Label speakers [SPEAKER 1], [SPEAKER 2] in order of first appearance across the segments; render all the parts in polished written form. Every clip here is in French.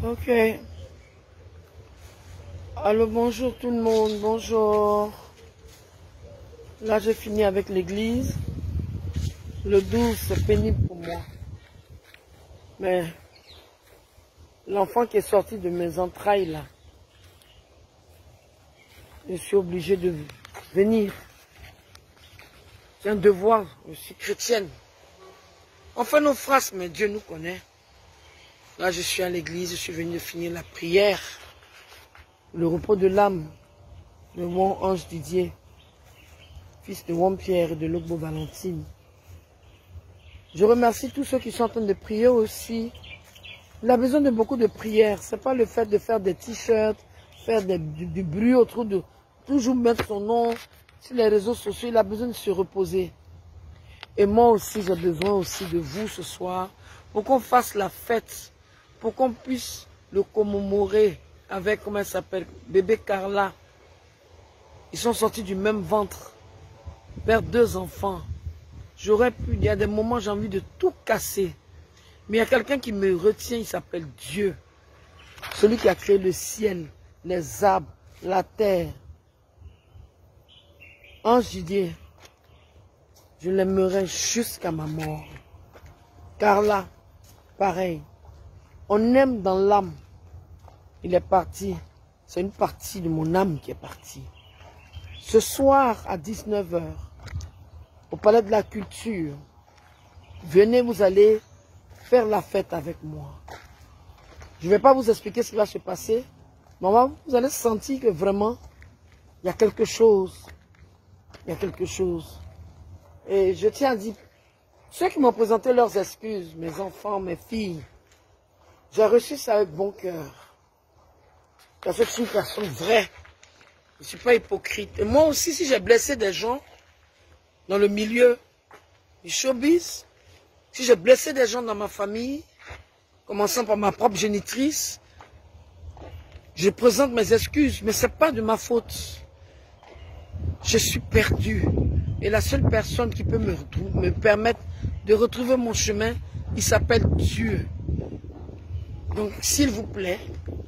[SPEAKER 1] Ok. Alors bonjour tout le monde, bonjour. Là j'ai fini avec l'église. Le 12 c'est pénible pour moi. Mais l'enfant qui est sorti de mes entrailles là, je suis obligée de venir. C'est un devoir, je suis chrétienne. On fait nos phrases, mais Dieu nous connaît. Là je suis à l'église, je suis venue finir la prière. Le repos de l'âme de mon ange Didier, fils de Juan Pierre et de Logbo Valentine. Je remercie tous ceux qui sont en train de prier aussi. Il a besoin de beaucoup de prières. Ce n'est pas le fait de faire des t-shirts, faire du bruit autour de... Toujours mettre son nom sur les réseaux sociaux. Il a besoin de se reposer. Et moi aussi, j'ai besoin aussi de vous ce soir pour qu'on fasse la fête, pour qu'on puisse le commémorer avec, comment elle s'appelle, bébé Carla. Ils sont sortis du même ventre, vers 2 enfants. J'aurais pu, il y a des moments j'ai envie de tout casser. Mais il y a quelqu'un qui me retient, il s'appelle Dieu. Celui qui a créé le ciel, les arbres, la terre. Ange Didier, je l'aimerai jusqu'à ma mort. Carla, pareil. On aime dans l'âme. Il est parti. C'est une partie de mon âme qui est partie. Ce soir à 19 h, au Palais de la Culture, venez, vous allez faire la fête avec moi. Je ne vais pas vous expliquer ce qui va se passer. Maman, vous allez sentir que vraiment, il y a quelque chose. Il y a quelque chose. Et je tiens à dire, ceux qui m'ont présenté leurs excuses, mes enfants, mes filles, j'ai reçu ça avec bon cœur. Parce que je suis une personne vraie. Je ne suis pas hypocrite. Et moi aussi, si j'ai blessé des gens dans le milieu du showbiz, si j'ai blessé des gens dans ma famille, commençant par ma propre génitrice, je présente mes excuses, mais ce n'est pas de ma faute. Je suis perdu. Et la seule personne qui peut me permettre de retrouver mon chemin, il s'appelle Dieu. Donc, s'il vous plaît,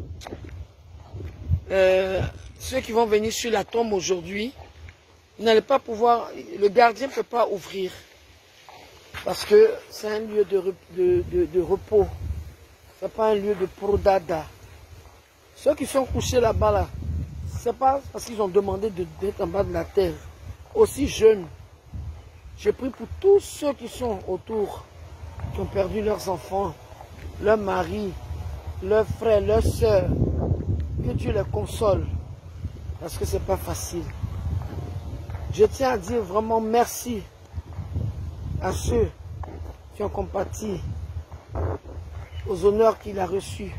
[SPEAKER 1] ceux qui vont venir sur la tombe aujourd'hui, vous n'allez pas pouvoir, le gardien ne peut pas ouvrir. Parce que c'est un lieu de repos. Ce n'est pas un lieu de prodada. Ceux qui sont couchés là-bas, là, ce n'est pas parce qu'ils ont demandé d'être en bas de la terre. Aussi jeunes. Je prie pour tous ceux qui sont autour, qui ont perdu leurs enfants, leurs maris, leurs frères, leurs sœurs. Que Dieu les console. Parce que ce n'est pas facile. Je tiens à dire vraiment merci à ceux qui ont compati aux honneurs qu'il a reçus.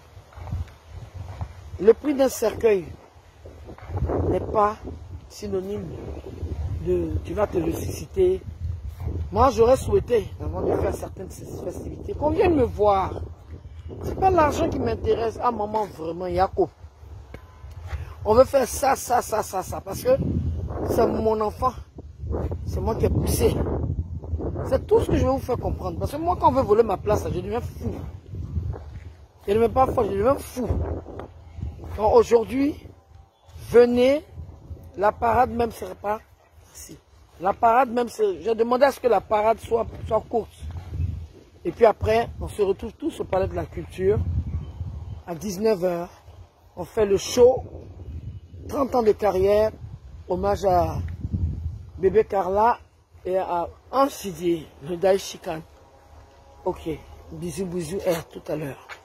[SPEAKER 1] Le prix d'un cercueil n'est pas synonyme de tu vas te ressusciter. Moi, j'aurais souhaité, avant de faire certaines festivités, qu'on vienne me voir. Ce n'est pas l'argent qui m'intéresse. Ah, maman, vraiment, Yako. On veut faire ça, ça, ça, ça, ça. Parce que c'est mon enfant. C'est moi qui ai poussé. C'est tout ce que je vais vous faire comprendre. Parce que moi, quand on veut voler ma place, je deviens fou. Je ne deviens pas fou, je deviens fou. Donc aujourd'hui, venez. La parade même ne serait pas ici. La parade même, j'ai demandé à ce que la parade soit courte. Et puis après, on se retrouve tous au Palais de la Culture. À 19 h, on fait le show. 30 ans de carrière. Hommage à bébé Carla et à Ange Didier, le Daïchikan. Ok, bisous, bisous, et à tout à l'heure.